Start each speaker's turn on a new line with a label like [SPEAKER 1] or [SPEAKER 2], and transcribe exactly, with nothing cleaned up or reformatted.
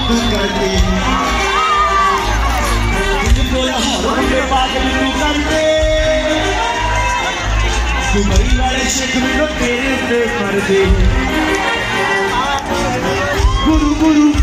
[SPEAKER 1] तू करती, तुझको लाहौर के पागल तू करते, दुबई वाले शेख में तो तेरे पे कर दे। गुरु गुरु